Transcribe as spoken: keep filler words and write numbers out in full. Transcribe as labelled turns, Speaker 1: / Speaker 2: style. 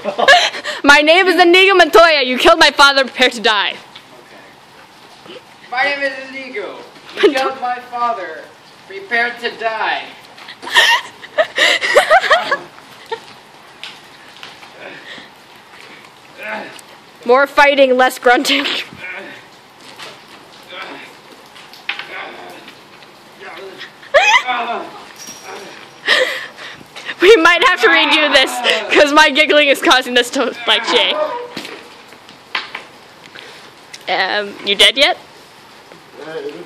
Speaker 1: My name is Inigo Montoya. You killed my father. Prepare to die.
Speaker 2: Okay. My name is Inigo. You killed my father. Prepare to die.
Speaker 1: More fighting, less grunting. We might have to redo this because my giggling is causing this to like Jay. Um, you dead yet?